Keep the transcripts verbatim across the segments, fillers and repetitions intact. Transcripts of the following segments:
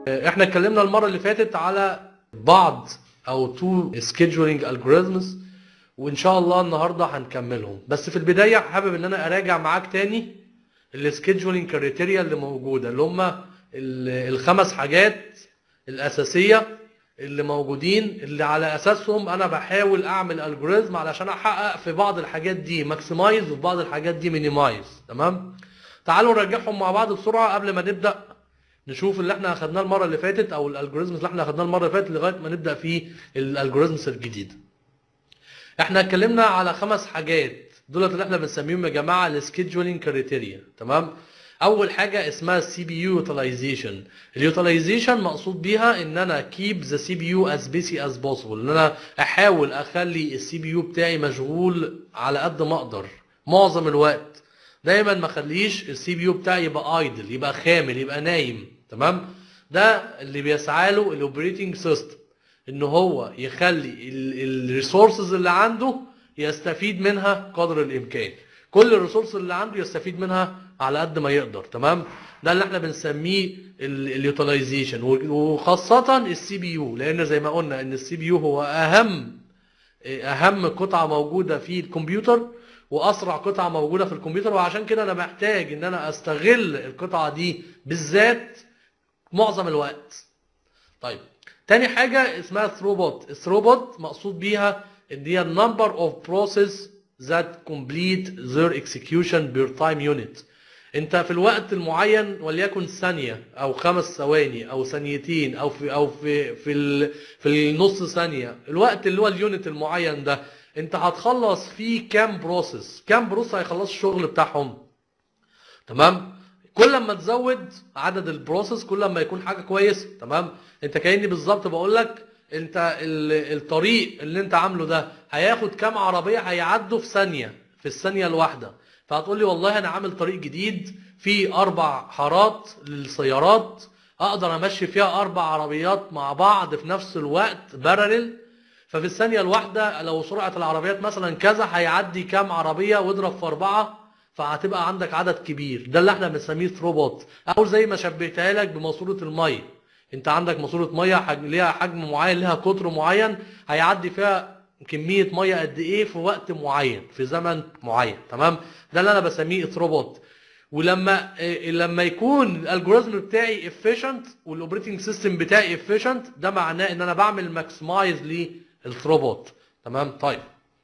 احنا اتكلمنا المره اللي فاتت على بعض او تو سكيدجولينج الجوريزمز، وان شاء الله النهارده هنكملهم. بس في البدايه حابب ان انا اراجع معاك تاني السكيدجولينج كريتيريا اللي موجوده، اللي هم الخمس حاجات الاساسيه اللي موجودين، اللي على اساسهم انا بحاول اعمل الجوريزم علشان احقق في بعض الحاجات دي ماكسمايز وفي بعض الحاجات دي مينيمايز. تمام، تعالوا نرجعهم مع بعض بسرعه قبل ما نبدا نشوف اللي احنا اخدناه المره اللي فاتت او الالجوريزمز اللي احنا اخدناه المره اللي فاتت لغايه ما نبدا في الالجوريزمز الجديده. احنا اتكلمنا على خمس حاجات دولت اللي احنا بنسميهم يا جماعه السكيدجولينج كريتيريا. تمام، اول حاجه اسمها السي بي يو يوتيلايزيشن. اليوتيلايزيشن مقصود بيها ان انا كيب ذا سي بي يو از بيسي از بوسيبل، ان انا احاول اخلي السي بي يو بتاعي مشغول على قد ما اقدر معظم الوقت. دايما ما اخليش السي بي يو بتاعي يبقى ايدل، يبقى خامل، يبقى نايم. تمام، ده اللي بيسعى له الاوبريتنج سيستم، ان هو يخلي الريسورسز اللي عنده يستفيد منها قدر الامكان. كل الريسورس اللي عنده يستفيد منها على قد ما يقدر. تمام، ده اللي احنا بنسميه اليوتيلايزيشن، وخاصه السي بي يو، لان زي ما قلنا ان السي بي يو هو اهم اهم قطعه موجوده في الكمبيوتر واسرع قطعه موجوده في الكمبيوتر، وعشان كده انا محتاج ان انا استغل القطعه دي بالذات معظم الوقت. طيب، تاني حاجه اسمها ثروبوت. الثروبوت مقصود بيها ان هي النمبر اوف بروسيس that complete their execution per time unit. انت في الوقت المعين وليكن ثانيه او خمس ثواني او ثانيتين او في او في في ال في النص ثانيه، الوقت اللي هو اليونت المعين ده انت هتخلص فيه كام بروسيس، كام بروسيس هيخلصوا الشغل بتاعهم. تمام، كل ما تزود عدد البروسيس كل ما يكون حاجه كويسه. تمام، انت كاني بالظبط بقول لك انت الطريق اللي انت عامله ده هياخد كام عربيه هيعدوا في ثانيه، في الثانيه الواحده. فهتقول لي والله انا عامل طريق جديد فيه اربع حارات للسيارات، اقدر امشي فيها اربع عربيات مع بعض في نفس الوقت بارلل، ففي الثانيه الواحده لو سرعه العربيات مثلا كذا هيعدي كام عربيه واضرب في اربعه، فهتبقى عندك عدد كبير. ده اللي احنا بنسميه ثروبوت، او زي ما شبهتها لك بماسوره الميه. انت عندك ماسوره ميه حجم ليها حجم معين، ليها قطر معين، هيعدي فيها كميه ميه قد ايه في وقت معين في زمن معين. تمام، ده اللي انا بسميه ثروبوت. ولما لما يكون الالجوريزم بتاعي efficient والاوبريتنج سيستم بتاعي efficient، ده معناه ان انا بعمل ماكسمايز للثروبوت. تمام، طيب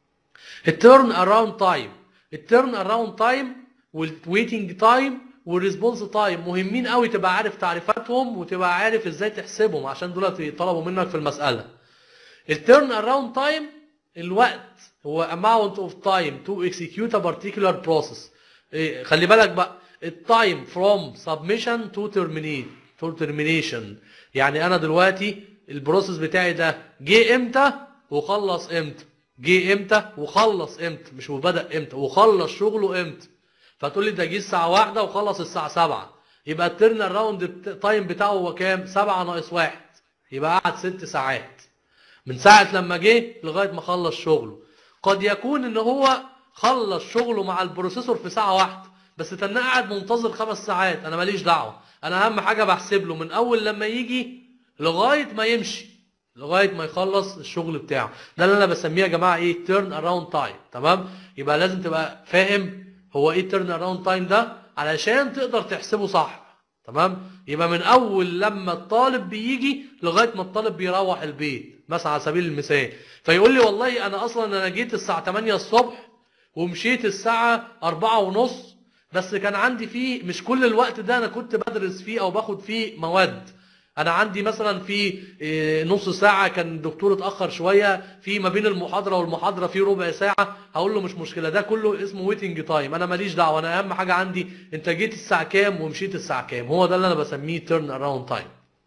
التيرن اراوند تايم. التيرن اراوند تايم والويتنج تايم والريسبونس تايم مهمين قوي تبقى عارف تعريفاتهم وتبقى عارف ازاي تحسبهم، عشان دول يطلبوا منك في المساله. التيرن اراوند تايم الوقت هو amount of time to execute a particular process. إيه، خلي بالك بقى التايم from submission to terminate to termination. يعني انا دلوقتي البروسيس بتاعي ده جه امتى وخلص امتى، جه امتى وخلص امتى، مش وبدأ امتى وخلص شغله امتى. فتقول لي ده جه الساعه واحدة وخلص الساعه سبعة، يبقى التيرن اراوند تايم بتاعه هو كام؟ سبعة ناقص واحد، يبقى قعد ست ساعات من ساعه لما جه لغايه ما خلص شغله. قد يكون ان هو خلص شغله مع البروسيسور في ساعه واحده، بس تنى قاعد منتظر خمس ساعات. انا ماليش دعوه، انا اهم حاجه بحسب له من اول لما يجي لغايه ما يمشي، لغايه ما يخلص الشغل بتاعه. ده اللي انا بسميه يا جماعه ايه؟ تيرن اراوند تايم. تمام، يبقى لازم تبقى فاهم هو ايه تيرن اراوند تايم ده علشان تقدر تحسبه صح. تمام، يبقى من اول لما الطالب بيجي لغايه ما الطالب بيروح البيت مثلا على سبيل المثال، فيقول لي والله انا اصلا انا جيت الساعه تمانية الصبح ومشيت الساعه اربعة ونص، بس كان عندي فيه مش كل الوقت ده انا كنت بدرس فيه او باخد فيه مواد. انا عندي مثلا في نص ساعه كان الدكتور اتاخر شويه، في ما بين المحاضره والمحاضره في ربع ساعه، هقول له مش مشكله، ده كله اسمه ويتنج تايم، انا ماليش دعوه، انا اهم حاجه عندي انت جيت الساعه كام ومشيت الساعه كام. هو ده اللي انا بسميه تيرن اراوند تايم.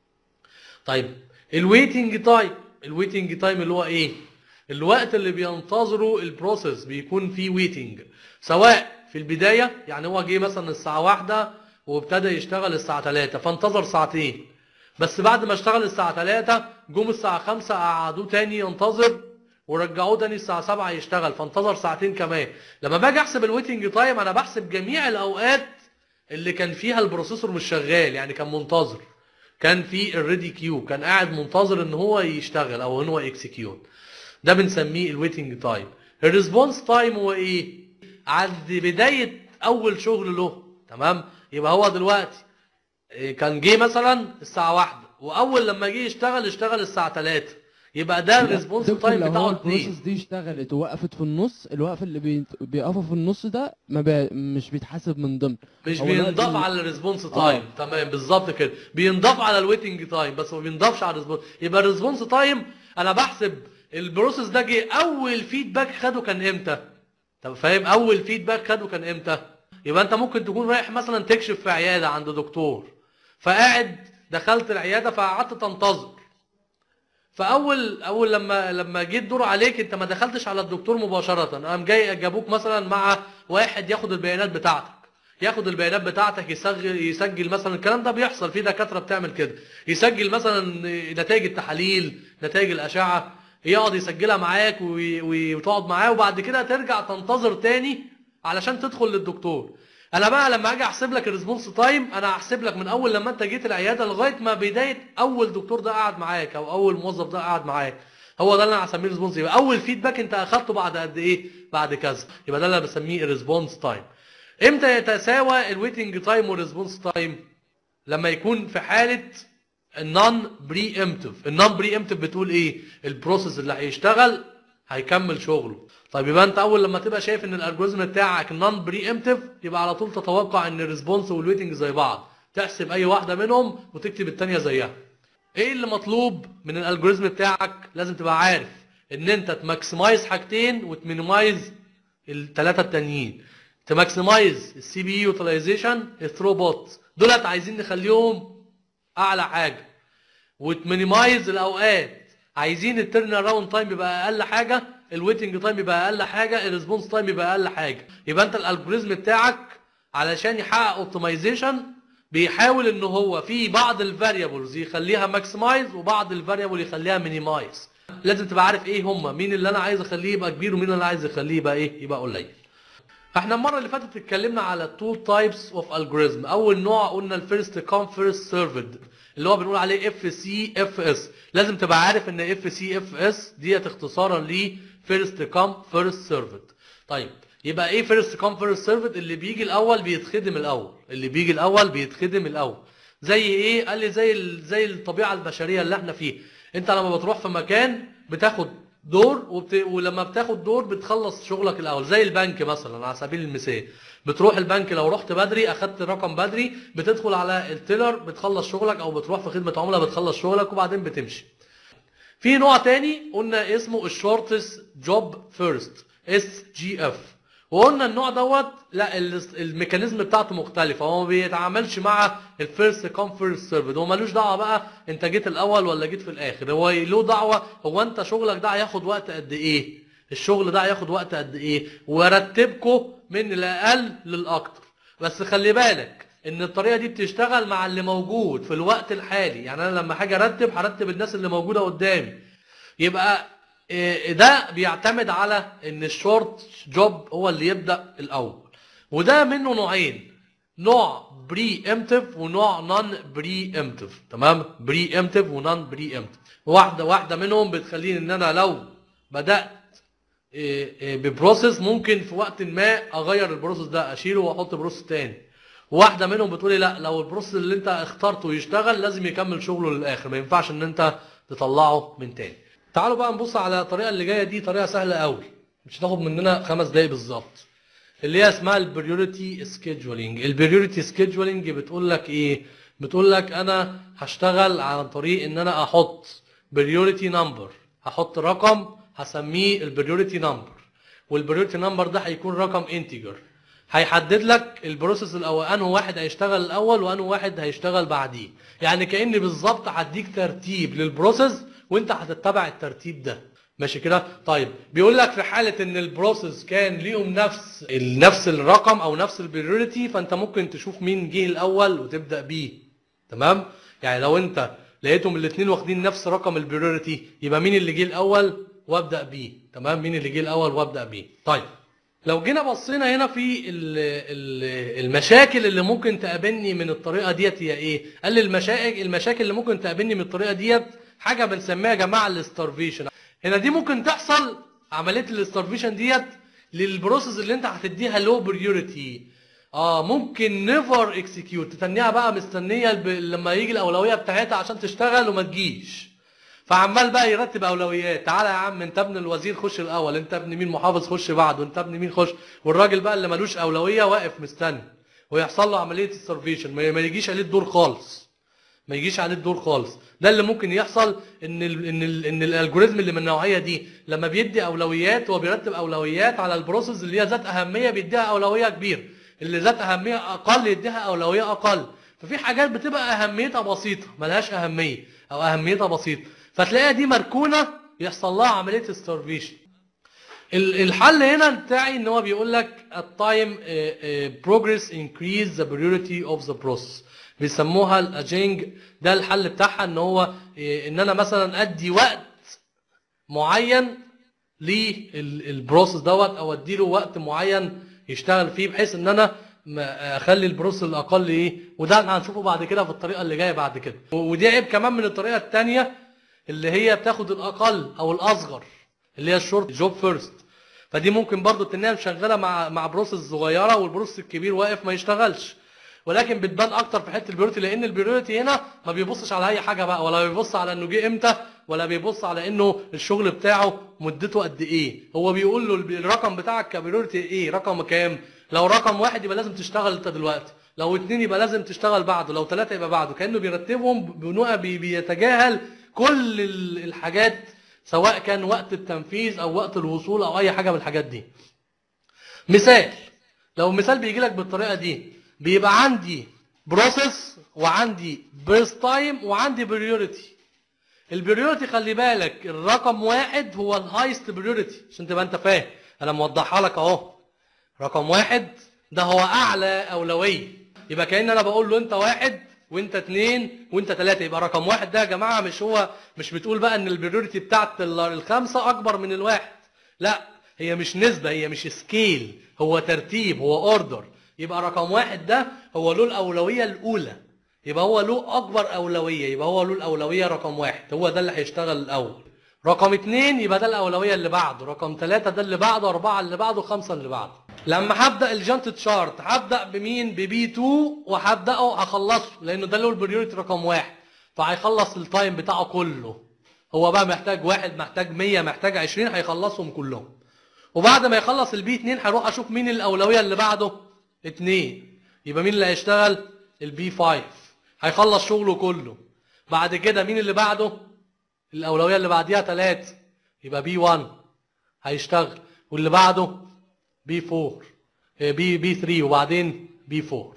طيب الويتنج تايم. الويتنج تايم اللي هو ايه؟ الوقت اللي بينتظره البروسيس بيكون فيه ويتنج، سواء في البدايه يعني هو جه مثلا الساعه واحدة وابتدى يشتغل الساعه تلاتة فانتظر ساعتين، بس بعد ما اشتغل الساعه تلاتة جم الساعه خمسة قعدوه تاني ينتظر ورجعوه تاني الساعه سبعة يشتغل فانتظر ساعتين كمان. لما باجي احسب الويتنج تايم انا بحسب جميع الاوقات اللي كان فيها البروسيسور مش شغال، يعني كان منتظر. كان في الريدي كيو، كان قاعد منتظر ان هو يشتغل او ان هو اكسكيوت. ده بنسميه الويتنج تايم. الريسبونس تايم هو ايه؟ عند بدايه اول شغل له. تمام؟ يبقى هو دلوقتي كان جه مثلا الساعه واحدة، واول لما جه يشتغل اشتغل الساعه تلاتة، يبقى ده الريسبونس تايم لو هو بتاعه البروسيس اتنين. دي اشتغلت ووقفت في النص، الوقف اللي بي... بيقفوا في النص ده ما بي... مش بيتحسب من ضمن. مش هو الوقت بينضاف ال... على الريسبونس تايم. اه تمام بالظبط كده، بينضاف على الويتنج تايم بس ما بينضافش على الريسبونس. يبقى الريسبونس تايم انا بحسب البروسيس ده جه اول فيدباك خده كان امتى. طب فاهم؟ اول فيدباك خده كان امتى؟ يبقى انت ممكن تكون رايح مثلا تكشف في عياده عند دكتور، فقاعد دخلت العياده فقعدت تنتظر، فاول اول لما لما جه الدور عليك انت ما دخلتش على الدكتور مباشره، قام جاي جابوك مثلا مع واحد ياخد البيانات بتاعتك، ياخد البيانات بتاعتك يسجل يسجل مثلا. الكلام ده بيحصل في دكاتره بتعمل كده، يسجل مثلا نتائج التحاليل، نتائج الاشعه، يقعد يسجلها معاك وتقعد معاه، وبعد كده ترجع تنتظر تاني علشان تدخل للدكتور. انا بقى لما اجي احسب لك الريسبونس تايم، انا هحسب لك من اول لما انت جيت العياده لغايه ما بدايه اول دكتور ده قعد معاك او اول موظف ده قعد معاك. هو ده اللي انا هسميه ريسبونس. يبقى اول فيدباك انت اخدته بعد قد ايه؟ بعد كذا. يبقى ده اللي انا بسميه الريسبونس تايم. امتى يتساوى الويتنج تايم والريسبونس تايم؟ لما يكون في حاله النون بري امتيف. النون بري امتيف بتقول ايه؟ البروسيس اللي هيشتغل هيكمل شغله. طيب يبقى انت اول لما تبقى شايف ان الالجوريزم بتاعك نون بري امتيف، يبقى على طول تتوقع ان الريسبونس والويتنج زي بعض، تحسب اي واحده منهم وتكتب الثانيه زيها. ايه اللي مطلوب من الالجوريزم بتاعك؟ لازم تبقى عارف ان انت تماكسمايز حاجتين وتمينيمايز الثلاثه التانيين. تماكسمايز السي بي يو يوتيلايزيشن، الثروبوت، دولت عايزين نخليهم اعلى حاجه، وتمينيمايز الاوقات، عايزين التيرن اراوند تايم يبقى اقل حاجه، الويتنج تايم يبقى اقل حاجه، الريسبونس تايم يبقى اقل حاجه. يبقى انت الالجوريزم بتاعك علشان يحقق اوبتمايزيشن بيحاول ان هو في بعض الفاريبلز يخليها ماكسمايز وبعض الفاريبل يخليها مينيمايز. لازم تبقى عارف ايه هم، مين اللي انا عايز اخليه يبقى كبير ومين اللي انا عايز اخليه يبقى ايه؟ يبقى قليل. احنا المره اللي فاتت اتكلمنا على تو تايبس اوف الجوريزم. اول نوع قلنا الفيرست كام فيرست سيرفد اللي هو بنقول عليه اف سي اف اس. لازم تبقى عارف ان اف سي اف اس ديت اختصارا ل فيرست كام فيرست سيرفد. طيب يبقى ايه فيرست كام فيرست سيرفد؟ اللي بيجي الاول بيتخدم الاول، اللي بيجي الاول بيتخدم الاول. زي ايه؟ قال لي زي زي الطبيعه البشريه اللي احنا فيها. انت لما بتروح في مكان بتاخد دور وبت... ولما بتاخد دور بتخلص شغلك الاول. زي البنك مثلا على سبيل المثال، بتروح البنك لو رحت بدري اخدت رقم بدري، بتدخل على التيلر بتخلص شغلك، او بتروح في خدمه عملاء بتخلص شغلك وبعدين بتمشي. في نوع تاني قلنا اسمه الشورتست جوب فيرست، اس جي اف. وقلنا النوع دوت لا الميكانيزم بتاعته مختلفه، هو ما بيتعاملش مع الفيرست كام فيرست سيرفد. هو ملوش دعوه بقى انت جيت الاول ولا جيت في الاخر، هو له دعوه هو انت شغلك ده هياخد وقت قد ايه، الشغل ده هياخد وقت قد ايه، ورتبكم من الاقل للاكتر. بس خلي بالك ان الطريقه دي بتشتغل مع اللي موجود في الوقت الحالي. يعني انا لما حاجه ارتب هرتب الناس اللي موجوده قدامي. يبقى ده بيعتمد على ان الشورت جوب هو اللي يبدا الاول. وده منه نوعين، نوع بري امتيف ونوع نون بري امتيف. تمام؟ بري امتيف ونون بري امتيف. واحده واحده منهم بتخليني ان انا لو بدات ببروسيس ممكن في وقت ما اغير البروسيس ده، اشيله واحط بروسيس تاني. واحده منهم بتقولي لا، لو البروسيس اللي انت اخترته يشتغل لازم يكمل شغله للاخر، ما ينفعش ان انت تطلعه من تاني. تعالوا بقى نبص على الطريقه اللي جايه دي، طريقه سهله قوي مش هتاخد مننا خمس دقايق بالظبط، اللي هي اسمها البريوريتي سكيدجولينج. البريوريتي سكيدجولينج بتقول لك ايه؟ بتقول لك انا هشتغل عن طريق ان انا احط بريوريتي نمبر، هحط رقم هسميه البريوريتي نمبر، والبريوريتي نمبر ده هيكون رقم انتجر، هيحدد لك البروسيس الاول انه واحد هيشتغل الاول وانه واحد هيشتغل بعديه. يعني كاني بالظبط هديك ترتيب للبروسيس وانت هتتبع الترتيب ده. ماشي كده؟ طيب بيقول لك في حاله ان البروسيس كان ليهم نفس نفس الرقم او نفس البريوريتي، فانت ممكن تشوف مين جه الاول وتبدا بيه. تمام؟ يعني لو انت لقيتهم الاثنين واخدين نفس رقم البريوريتي، يبقى مين اللي جه الاول وابدا بيه. تمام؟ مين اللي جه الاول وابدا بيه. طيب لو جينا بصينا هنا في ال ال المشاكل اللي ممكن تقابلني من الطريقه ديت هي ايه؟ قال لي المشاكل المشاكل اللي ممكن تقابلني من الطريقه ديت حاجه بنسميها يا جماعه الاستارفيشن. هنا دي ممكن تحصل عمليه الاستارفيشن ديت للبروسيس اللي انت هتديها لو بريوريتي. اه ممكن نيفر اكسكيوت، تتنيها بقى مستنيه لما يجي الاولويه بتاعتها عشان تشتغل وما تجيش. فعمال بقى يرتب اولويات، تعالى يا عم انت ابن الوزير خش الاول، انت ابن مين محافظ خش بعده، انت ابن مين خش، والراجل بقى اللي ملوش اولويه واقف مستني ويحصل له عمليه السرفيشن، ما يجيش عليه الدور خالص. ما يجيش عليه الدور خالص. ده اللي ممكن يحصل ان ال ان ال ان الالجوريزم اللي من النوعيه دي لما بيدي اولويات هو بيرتب اولويات على البروسيس اللي هي ذات اهميه بيديها اولويه كبيره، اللي ذات اهميه اقل يديها اولويه اقل. ففي حاجات بتبقى اهميتها بسيطه ملهاش اهميه او اهميتها بسيطه، فتلاقيها دي مركونه يحصل لها عمليه ستارفيشن. الحل هنا بتاعي ان هو بيقول لك التايم بروجريس انكريز ذا بريوريتي اوف ذا بروسيس، بيسموها الاجينج. ده الحل بتاعها ان هو ان انا مثلا ادي وقت معين للبروسيس دوت او ادي له وقت معين يشتغل فيه بحيث ان انا اخلي البروسيس الاقل ايه، وده هنشوفه بعد كده في الطريقه اللي جايه بعد كده. ودي عيب كمان من الطريقه الثانيه اللي هي بتاخد الاقل او الاصغر اللي هي الشورت جوب فيرست. فدي ممكن برضو تنها مشغله مع مع بروسيس صغيره والبروسيس الكبير واقف ما يشتغلش، ولكن بتبان اكتر في حته البريوريتي، لان البريوريتي هنا ما بيبصش على اي حاجه بقى، ولا بيبص على انه جه امتى، ولا بيبص على انه الشغل بتاعه مدته قد ايه. هو بيقول له الرقم بتاعك كبريوريتي ايه، رقم كام. لو رقم واحد يبقى لازم تشتغل انت دلوقتي، لو اتنين يبقى لازم تشتغل بعده، لو ثلاثه يبقى بعده. كانه بيرتبهم بنوع بيتجاهل كل الحاجات سواء كان وقت التنفيذ او وقت الوصول او اي حاجه من الحاجات دي. مثال، لو مثال بيجي لك بالطريقه دي، بيبقى عندي بروسيس وعندي بيرست تايم وعندي بريوريتي. البريوريتي خلي بالك الرقم واحد هو الهايست بريوريتي عشان تبقى انت فاهم، انا موضحها لك اهو. رقم واحد ده هو اعلى اولويه، يبقى كأن انا بقول له انت واحد وانت اتنين وانت تلاته، يبقى رقم واحد ده يا جماعه مش هو مش بتقول بقى ان البريوريتي بتاعت الخمسه اكبر من الواحد، لا هي مش نسبه، هي مش سكيل، هو ترتيب، هو اوردر. يبقى رقم واحد ده هو له الاولويه الاولى، يبقى هو له اكبر اولويه، يبقى هو له الاولويه رقم واحد، هو ده اللي هيشتغل الاول. رقم اتنين يبقى ده الاولويه اللي بعده، رقم تلاته ده اللي بعده، اربعه اللي بعده، خمسه اللي بعده. لما هبدا الجانت تشارت هبدا بمين؟ ببي اتنين، وهبداه هخلصه لانه ده له البريوريتي رقم واحد، فهيخلص التايم بتاعه كله. هو بقى محتاج واحد، محتاج مية، محتاج عشرين، هيخلصهم كلهم. وبعد ما يخلص البي اتنين هروح اشوف مين الاولويه اللي بعده؟ اتنين، يبقى مين اللي هيشتغل؟ البي خمسة، هيخلص شغله كله. بعد كده مين اللي بعده؟ الاولويه اللي بعديها تلاته، يبقى بي واحد هيشتغل، واللي بعده بي اربعة، بي بي تلاتة، وبعدين بي اربعة.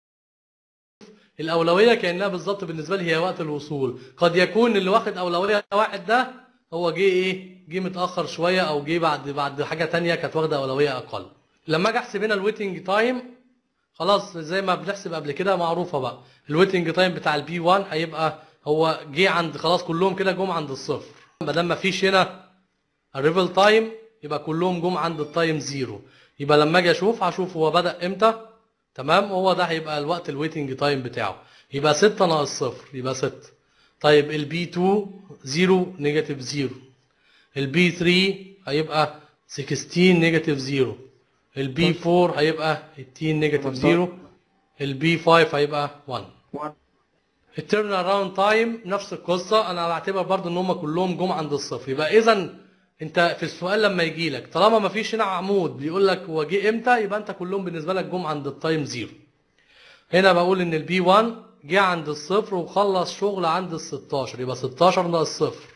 الاولويه كانها بالظبط بالنسبه لي هي وقت الوصول. قد يكون اللي واخد اولويه واحد ده هو جه ايه؟ جه متاخر شويه، او جه بعد بعد حاجه ثانيه كانت واخده اولويه اقل. لما اجي احسب هنا الويتنج تايم، خلاص زي ما بنحسب قبل كده معروفه بقى، الويتنج تايم بتاع البي واحد هيبقى هو جه عند خلاص كلهم كده جم عند الصفر، ما دام ما فيش هنا الريفل تايم يبقى كلهم جم عند التايم زيرو. يبقى لما اجي اشوف هشوف هو بدا امتى، تمام؟ هو ده هيبقى الوقت الويتنج تايم بتاعه، يبقى ستة ناقص صفر يبقى ستة. طيب البي اتنين زيرو نيجاتيف زيرو، البي تلاتة هيبقى ستاشر نيجاتيف زيرو، البي اربعة هيبقى تمنتاشر نيجاتيف زيرو، البي خمسة هيبقى واحد. التيرن اراوند تايم نفس القصه، انا بعتبر برضو ان هم كلهم جم عند الصفر. يبقى اذا انت في السؤال لما يجي لك طالما ما فيش هنا عمود بيقول لك هو جه امتى، يبقى انت كلهم بالنسبه لك جم عند التايم زيرو. هنا بقول ان البي واحد جه عند الصفر وخلص شغل عند ال ستاشر، يبقى ستاشر ناقص صفر،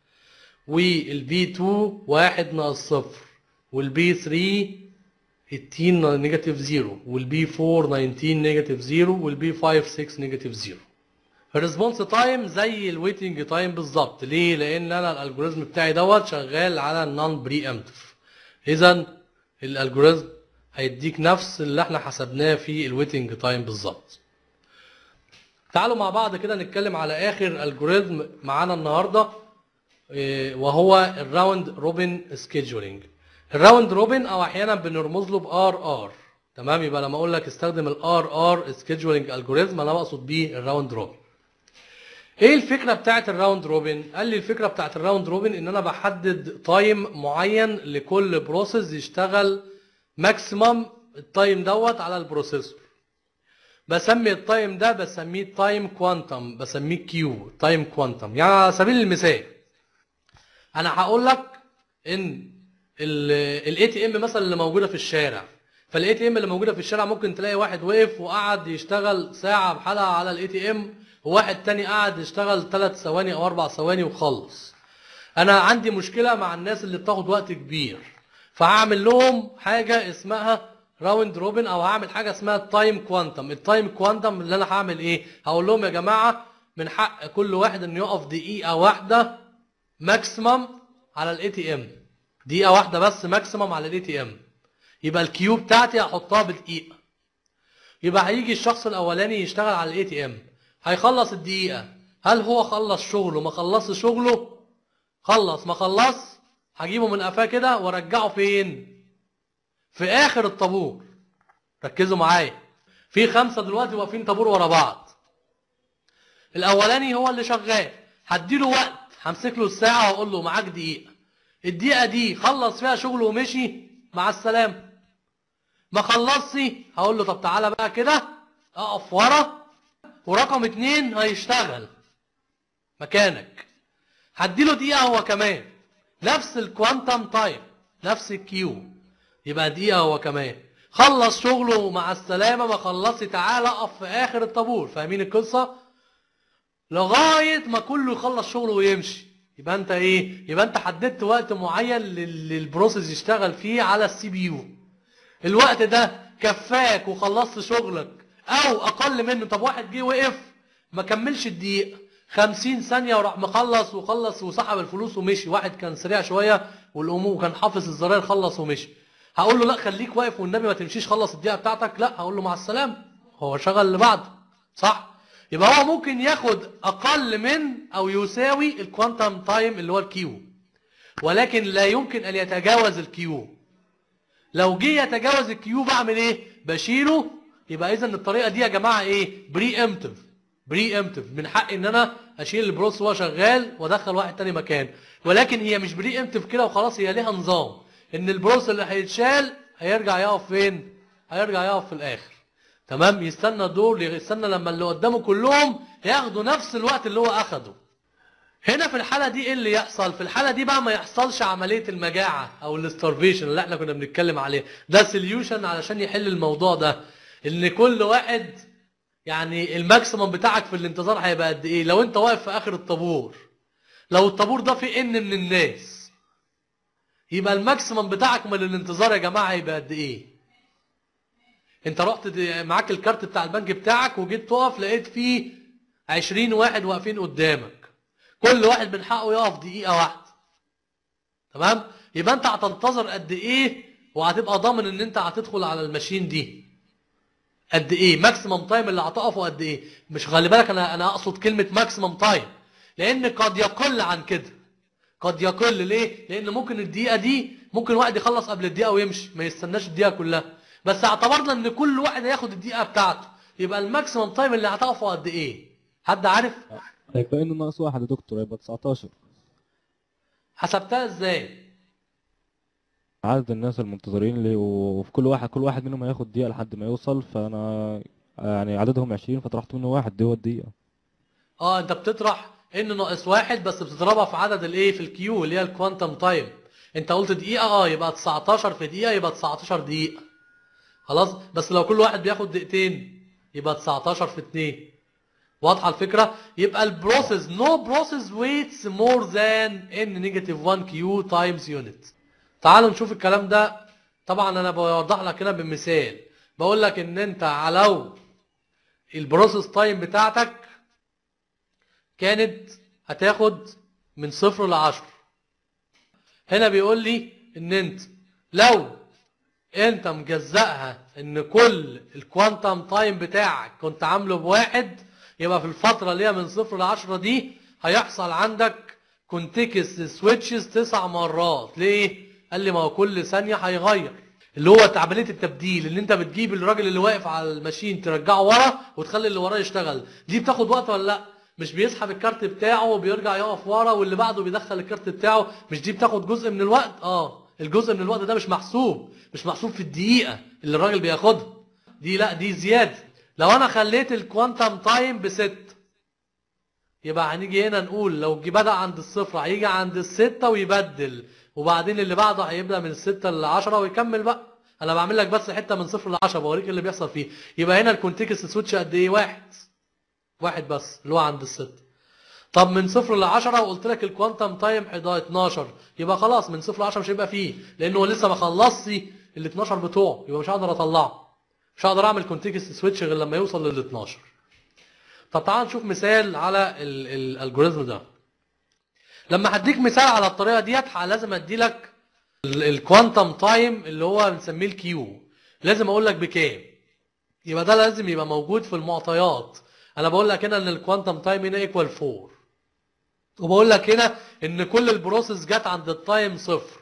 والبي اتنين واحد ناقص صفر، والبي تلاتة تمنتاشر نيجاتيف زيرو، والبي اربعة تسعتاشر نيجاتيف زيرو، والبي خمسة ستة نيجاتيف زيرو. الريسبونس تايم زي الويتنج تايم بالظبط. ليه؟ لان انا الالجوريزم بتاعي دوت شغال على النون بري امتيف، اذا الالجوريزم هيديك نفس اللي احنا حسبناه في الويتنج تايم بالظبط. تعالوا مع بعض كده نتكلم على اخر الجوريزم معانا النهارده، وهو الراوند روبن سكيدجولينج. الراوند روبن او احيانا بنرمز له بار ار. تمام، يبقى لما اقول لك استخدم الار ار سكيدجولينج الجوريزم انا بقصد بيه الراوند روبن. ايه الفكره بتاعت الراوند روبن؟ قال لي الفكره بتاعت الراوند روبن ان انا بحدد تايم معين لكل بروسيس يشتغل ماكسيمم التايم دوت على البروسيسور. بسمي التايم ده بسميه تايم كوانتم، بسميه كيو تايم كوانتم. يعني على سبيل المثال انا هقول لك ان الاي تي ام مثلا اللي موجوده في الشارع، فالاي تي ام اللي موجوده في الشارع ممكن تلاقي واحد وقف وقعد يشتغل ساعه بحالها على الاي تي ام، وواحد تاني قعد يشتغل ثلاث ثواني او اربع ثواني وخلص. انا عندي مشكله مع الناس اللي بتاخد وقت كبير، فهعمل لهم حاجه اسمها راوند روبن او هعمل حاجه اسمها التايم كوانتم. التايم كوانتم اللي انا هعمل ايه؟ هقول لهم يا جماعه من حق كل واحد انه يقف دقيقه واحده ماكسيمم على الاي تي ام، دقيقه واحده بس ماكسيمم على الاي تي ام. يبقى الكيو بتاعتي هحطها بدقيقه. يبقى هيجي الشخص الاولاني يشتغل على الاي تي ام، هيخلص الدقيقه. هل هو خلص شغله؟ ما خلصش شغله؟ خلص. ما خلص هجيبه من قفاه كده وارجعه فين؟ في اخر الطابور. ركزوا معايا، في خمسه دلوقتي واقفين طابور ورا بعض. الاولاني هو اللي شغال، هديله وقت، همسك له الساعه واقول له معاك دقيقه. الدقيقه دي خلص فيها شغله ومشي، مع السلامه. ما خلصش هقول له طب تعالى بقى كده اقف ورا، ورقم اتنين هيشتغل مكانك. هديله دقيقه هو كمان، نفس الكوانتم تايم، نفس الكيو. يبقى دقيقه هو كمان، خلص شغله مع السلامه. ما خلصش تعالى اقف في اخر الطابور. فاهمين القصه؟ لغايه ما كله يخلص شغله ويمشي. يبقى انت ايه؟ يبقى انت حددت وقت معين للبروسيس يشتغل فيه على السي بي يو. الوقت ده كفاك وخلصت شغلك او اقل منه. طب واحد جه وقف ما كملش الدقيقه، خمسين ثانيه وراح مخلص وخلص وسحب الفلوس ومشي. واحد كان سريع شويه والامور وكان حافظ الزراير خلص ومشي. هقول له لا خليك واقف والنبي ما تمشيش، خلص الدقيقه بتاعتك. لا، هقول له مع السلامه، هو شغل اللي بعده. صح؟ يبقى هو ممكن ياخد اقل من او يساوي الكوانتم تايم اللي هو الكيو، ولكن لا يمكن ان يتجاوز الكيو. لو جه يتجاوز الكيو بعمل ايه؟ بشيله. يبقى اذا الطريقه دي يا جماعه ايه؟ بري امتيف. بري امتيف، من حقي ان انا اشيل البروس وهو شغال وادخل واحد تاني مكانه. ولكن هي مش بري امتيف كده وخلاص، هي ليها نظام ان البروس اللي هيتشال هيرجع يقف فين؟ هيرجع يقف في الاخر. تمام؟ يستنى الدور، يستنى لما اللي قدامه كلهم ياخدوا نفس الوقت اللي هو اخده. هنا في الحالة دي ايه اللي يحصل؟ في الحالة دي بقى ما يحصلش عملية المجاعة او الاستارفيشن اللي احنا كنا بنتكلم عليه. ده سوليوشن علشان يحل الموضوع ده. ان كل واحد يعني الماكسيمم بتاعك في الانتظار هيبقى قد ايه؟ لو انت واقف في اخر الطابور، لو الطابور ده فيه ان من الناس، يبقى الماكسيمم بتاعك من الانتظار يا جماعة هيبقى قد ايه؟ انت رحت معاك الكارت بتاع البنك بتاعك وجيت تقف لقيت فيه عشرين واحد واقفين قدامك، كل واحد من حقه يقف دقيقة واحدة. تمام؟ يبقى انت هتنتظر قد ايه وهتبقى ضامن ان انت هتدخل على الماشين دي قد ايه؟ ماكسيمم تايم اللي هتقفه قد ايه؟ مش خلي بالك انا انا اقصد كلمة ماكسيمم تايم، لان قد يقل عن كده. قد يقل ليه؟ لان ممكن الدقيقة دي ممكن واحد يخلص قبل الدقيقة ويمشي، ما يستناش الدقيقة كلها. بس اعتبرنا ان كل واحد هياخد الدقيقة بتاعته، يبقى الماكسيمم تايم اللي هتقفه قد ايه؟ حد عارف؟ هيبقى انه ناقص واحد يا دكتور، هيبقى تسعتاشر. حسبتها ازاي؟ عدد الناس المنتظرين اللي وفي كل واحد كل واحد منهم هياخد دقيقة لحد ما يوصل، فانا يعني عددهم عشرين فطرحت منه واحد دي هو الدقيقة. اه انت بتطرح ان ناقص واحد بس بتضربها في عدد الايه؟ في الكيو اللي هي الكوانتم تايم. انت قلت دقيقة، اه يبقى تسعتاشر في دقيقة يبقى تسعتاشر دقيقة. خلاص؟ بس لو كل واحد بياخد دقيقتين يبقى تسعتاشر في اتنين. واضحة الفكرة؟ يبقى البروسيس no process waits more than n negative one q times unit. تعالوا نشوف الكلام ده. طبعا انا بوضح لك هنا بمثال، بقول لك ان انت لو البروسيس تايم بتاعتك كانت هتاخد من صفر لعشرة. هنا بيقول لي ان انت لو انت مجزأها ان كل الكوانتم تايم بتاعك كنت عامله بواحد، يبقى في الفترة اللي هي من صفر لعشرة دي هيحصل عندك كونتيكس سويتشز تسع مرات. ليه؟ قال لي ما هو كل ثانيه هيغير، اللي هو عمليه التبديل، اللي انت بتجيب الراجل اللي واقف على الماشين ترجعه ورا وتخلي اللي وراه يشتغل. دي بتاخد وقت ولا لا؟ مش بيسحب الكارت بتاعه وبيرجع يقف ورا واللي بعده بيدخل الكارت بتاعه؟ مش دي بتاخد جزء من الوقت؟ اه الجزء من الوقت ده مش محسوب، مش محسوب في الدقيقه اللي الراجل بياخدها دي، لا دي زياده. لو انا خليت الكوانتم تايم بست، يبقى هنيجي هنا نقول لو جه بدأ عند الصفر هيجي عند الستة ويبدل، وبعدين اللي بعده هيبدأ من الستة للعشرة ويكمل بقى. انا بعمل لك بس حته من صفر لعشرة بوريك اللي بيحصل فيه. يبقى هنا الكونتكست سويتش قد ايه؟ واحد واحد بس اللي هو عند الستة. طب من صفر لعشرة وقلت لك الكوانتم تايم اتناشر، يبقى خلاص من صفر لعشرة مش هيبقى فيه، لانه لسه ما خلصش ال اتناشر بتوعه، يبقى مش هقدر اطلعه، مش هقدر اعمل كونتكست سويتش غير لما يوصل لل اتناشر. طب تعال نشوف مثال على الالجوريزم ده. لما هديك مثال على الطريقه ديت لازم ادي لك الكوانتم تايم اللي هو بنسميه الكيو، لازم اقول لك بكام. يبقى ده لازم يبقى موجود في المعطيات. انا بقول لك هنا ان الكوانتم تايم هنا ايكوال اربعة، وبقول لك هنا ان كل البروسيس جت عند التايم صفر.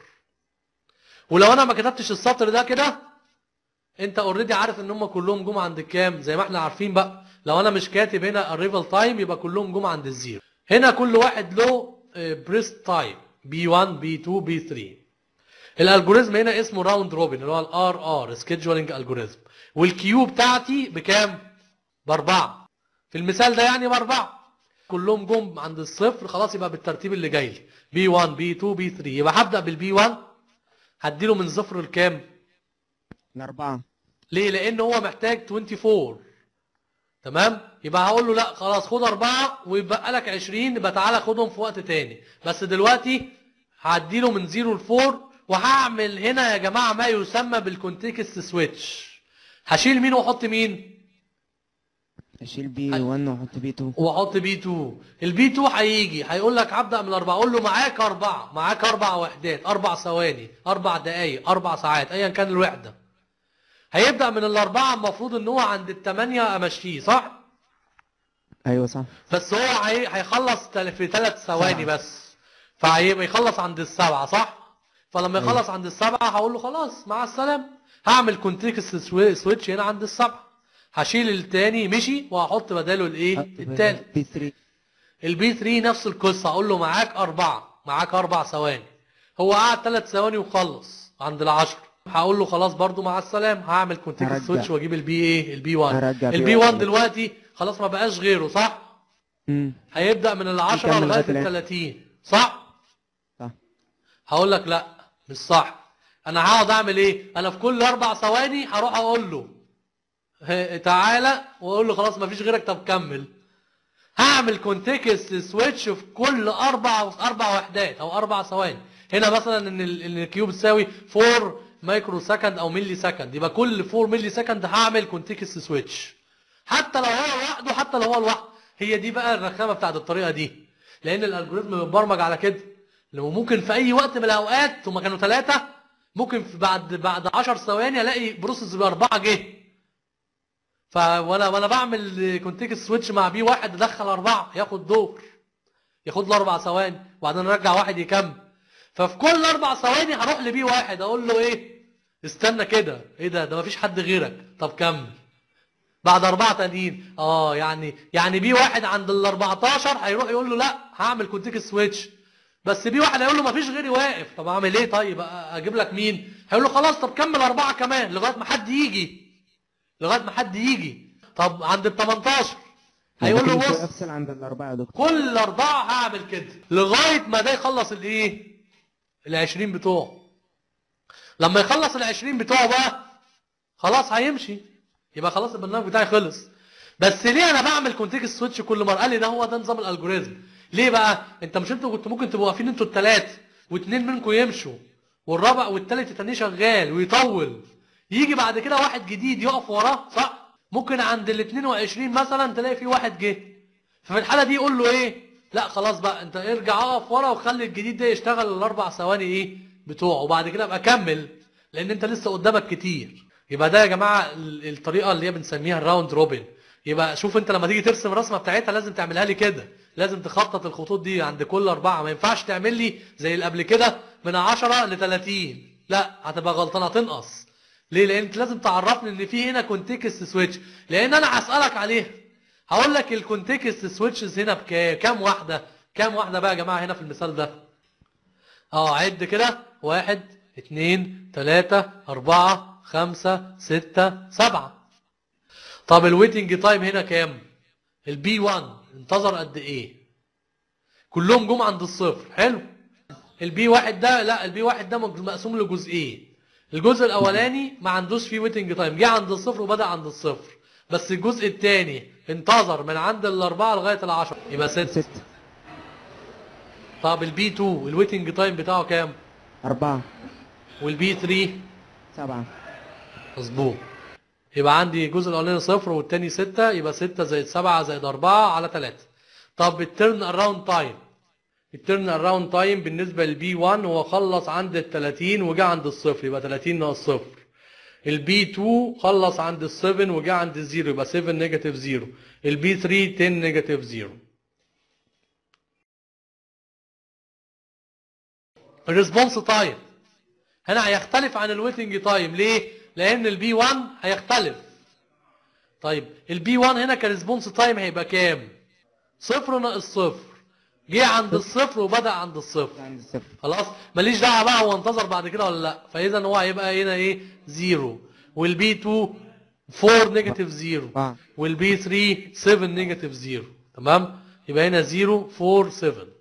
ولو انا ما كتبتش السطر ده كده انت اوريدي عارف ان هم كلهم جم عند الكام، زي ما احنا عارفين بقى. لو انا مش كاتب هنا الريفل تايم يبقى كلهم جم عند الزيرو. هنا كل واحد له بريست تايم بي واحد بي اتنين بي تلاتة. الالجوريزم هنا اسمه راوند روبن اللي هو الار ار سكيدجولينج الجوريزم، والكيو بتاعتي بكام؟ باربعه. في المثال ده يعني باربعه، كلهم جم عند الصفر، خلاص يبقى بالترتيب اللي جاي لي بي واحد بي اتنين بي تلاتة. يبقى هبدا بالبي واحد، هديله من صفر لكام؟ الأربعة. ليه؟ لان هو محتاج اربعة وعشرين. تمام؟ يبقى هقول له لا خلاص خد اربعه ويبقى لك عشرين، يبقى تعالى خدهم في وقت تاني، بس دلوقتي هعديله من صفر ل اربعة. وهعمل هنا يا جماعه ما يسمى بالكونتكست سويتش. هشيل مين واحط مين؟ أشيل بي واحد وأحط بي اتنين. واحط بي اتنين. البي اتنين هيجي هيقول لك هبدا من اربعه، اقول له معاك اربعه، معاك اربع وحدات، اربع ثواني، اربع دقائق، اربع ساعات، ايا كان الوحده. هيبدا من الاربعه، المفروض ان هو عند الثمانيه امشيه، صح؟ أيوه صح. بس هو هي... هيخلص في ثلاث ثواني بس، فهيبقى يخلص عند السبعه، صح؟ فلما يخلص أيوه. عند السبعه هقول له خلاص مع السلامه. هعمل كونتكست سويتش هنا عند السبعه، هشيل التاني مشي وهحط بداله الايه؟ التالت بي تلاتة. البي تلاتة نفس القصه، هقول له معاك اربعه، معاك اربع ثواني. هو قعد ثلاث ثواني وخلص عند العشر، هقول له خلاص برضو مع السلامه. هعمل كونتكست سويتش واجيب البي ايه؟ البي واحد. البي واحد دلوقتي خلاص ما بقاش غيره، صح؟ امم هيبدا من العشرة لغايه الثلاثين، صح؟ صح. هقول لك لا مش صح. انا هقعد اعمل ايه؟ انا في كل اربع ثواني هروح اقول له تعالى، واقول له خلاص ما فيش غيرك، طب كمل. هعمل كونتكست سويتش في كل اربع اربع وحدات او اربع ثواني. هنا مثلا ان ان الكيو بتساوي اربعة مايكرو سكند او ملي سكند، يبقى كل اربعة ملي سكند هعمل كونتكست سويتش، حتى لو هو لوحده، حتى لو هو لوحده. هي دي بقى الرخامه بتاعت الطريقه دي، لان الالجوريزم متبرمج على كده. لو ممكن في اي وقت من الاوقات، هما كانوا ثلاثه، ممكن في بعد بعد عشر ثواني الاقي بروسيس باربعه جه. فوانا وانا بعمل كونتكست سويتش مع بي واحد ادخل اربعه، ياخد دور، ياخد له اربع ثواني وبعدين ارجع واحد يكمل. ففي كل اربع ثواني هروح لبي واحد اقول له ايه؟ استنى كده، ايه ده؟ ده مفيش حد غيرك، طب كمل. بعد اربعه تانيين، اه يعني يعني بي واحد عند ال اربعتاشر هيروح يقول له لا هعمل كونتكست سويتش، بس بي واحد هيقول له مفيش غيري واقف. طب اعمل ايه؟ طيب اجيب لك مين؟ هيقول له خلاص طب كمل اربعه كمان لغايه ما حد يجي، لغايه ما حد يجي. طب عند ال تمنتاشر هيقول له بص افصل عند الاربعه يا دكتور، كل اربعه هعمل كده لغايه ما ده يخلص الايه؟ ال عشرين بتوعه. لما يخلص ال عشرين بتوعه بقى خلاص هيمشي، يبقى خلاص البرنامج بتاعي خلص. بس ليه انا بعمل كونتكست سويتش كل مره؟ قال لي ده هو ده نظام الالجوريزم. ليه بقى؟ انت مش انتوا كنتوا ممكن تبقوا واقفين انتوا الثلاثه واثنين منكم يمشوا والرابع والثالث التاني شغال ويطول، يجي بعد كده واحد جديد يقف وراه، صح؟ ممكن عند ال اتنين وعشرين مثلا تلاقي في واحد جه. ففي الحاله دي يقول له ايه؟ لا خلاص بقى انت ارجع اقف ورا وخلي الجديد ده يشتغل الاربع ثواني ايه بتوعه، وبعد كده ابقى كمل لان انت لسه قدامك كتير. يبقى ده يا جماعه الطريقه اللي هي بنسميها الراوند روبن. يبقى شوف انت لما تيجي ترسم الرسمه بتاعتها لازم تعملها لي كده، لازم تخطط الخطوط دي عند كل اربعه، ما ينفعش تعمل لي زي اللي قبل كده من عشرة ل ثلاثين، لا هتبقى غلطان هتنقص. ليه؟ لان انت لازم تعرفني ان في هنا كونتكست سويتش، لان انا هسالك عليها. هقول لك الكونتكست سويتشز هنا بكام؟ كام واحده؟ كام واحده بقى يا جماعه هنا في المثال ده؟ اه عد كده، واحد اتنين تلاته اربعه خمسه سته سبعه. طب الويتنج تايم هنا كام؟ البي واحد انتظر قد ايه؟ كلهم جم عند الصفر. حلو. البي واحد ده، لا البي واحد ده مقسوم لجزئين. الجزء الاولاني ما عندوش فيه ويتنج تايم، جه عند الصفر وبدا عند الصفر. بس الجزء الثاني انتظر من عند الاربعه لغايه العشره، يبقى ستة. ستة. طب البي اتنين الويتنج تايم بتاعه كام؟ أربعة. والبي تلاتة؟ سبعة. مظبوط. يبقى عندي الجزء الاولاني صفر والثاني ستة، يبقى ستة زائد سبعة زائد اربعة على ثلاثة. طب التيرن اراوند تايم، التيرن اراوند تايم بالنسبه للبي واحد هو خلص عند ال ثلاثين وجا عند الصفر، يبقى ثلاثين ناقص صفر. البي اتنين خلص عند ال سبعة وجا عند الزيرو، يبقى سبعة نيجاتيف زيرو. البي تلاتة عشرة نيجاتيف زيرو. الريسبونس تايم هنا هيختلف عن الويتنج تايم. ليه؟ لان البي واحد هيختلف. طيب البي واحد هنا كريسبونس تايم هيبقى كام؟ صفر ناقص صفر، جه عند الصفر وبدأ عند الصفر. عند الصفر. خلاص ماليش دعوه بقى هو انتظر بعد كده ولا لا، فاذا هو هيبقى هنا ايه؟ زيرو. والبي اتنين اربعة نيجاتيف زيرو. آه. والبي تلاتة سبعة نيجاتيف زيرو. تمام؟ يبقى هنا زيرو اربعة سبعة.